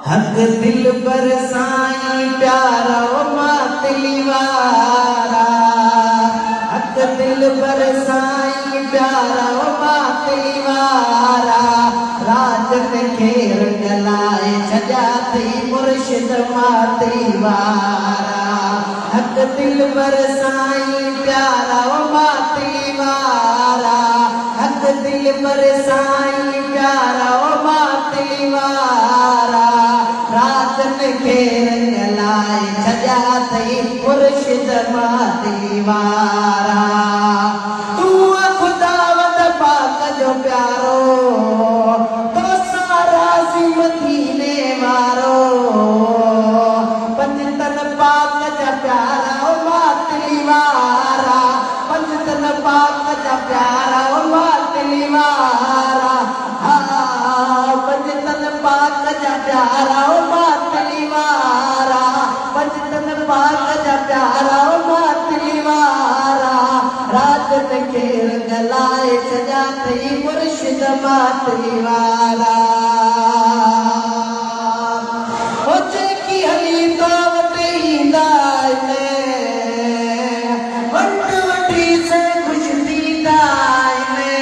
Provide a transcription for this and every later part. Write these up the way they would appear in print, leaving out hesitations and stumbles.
हक दिल पर साईं प्यारा मातली वारा, हक दिल पर साईं प्यारा मातली वारा, राजन खे रंग लाए छॾिया अथई मुर्शिद मातली वारा। हक दिल पर साईं प्यारा मातली वारा, हक दिल पर साईं प्यारा मातली वारा, राजन खे रंग लाए छॾिया अथई मुर्शिद मातली वारा। तूं खुदावंद पाक जो प्यारो, तो सारा सी मदीने वारो, पंजतन पाक जा प्यारा मातली वारा, पंजतन पाक जा प्यारा मातली वारा, पंजतन पाक जा प्यारा मातली वारा, पंजतन पाक जा प्यारा मातली वारा, राजन खे रंग लाए छॾिया अथई मुर्शिद मातली वारा। ओ जेकी हली तो वटि ईंदा आहिनि, वट वठी से ख़ुशि थींदा आहिनि,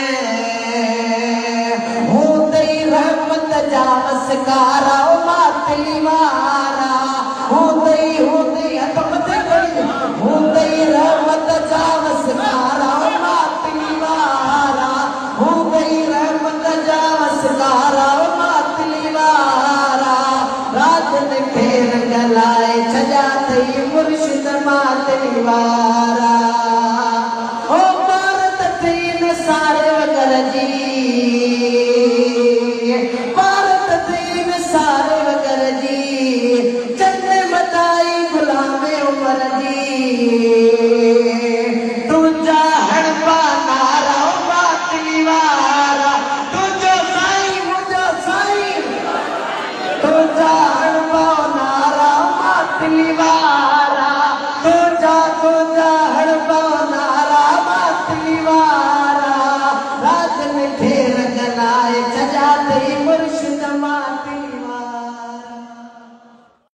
हूंदई रहमत जा मस्कारा मातली वारा, हूंदई हथ मथे खणी, हूंदई रहमत जा मस्कारा मातली वारा, हूंदई रहमत जा मस्कारा मातली वारा, राजन खे रंग लाए छॾिया अथई मुर्शिद मातली वारा।